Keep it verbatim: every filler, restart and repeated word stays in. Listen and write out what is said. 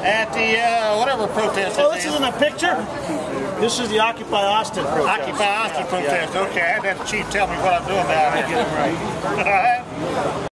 at the uh, whatever protest. Oh, this isn't a picture? This is the Occupy Austin protest. Occupy Austin protest. Okay, I had that chief tell me what I'm doing now. I get it right. All right.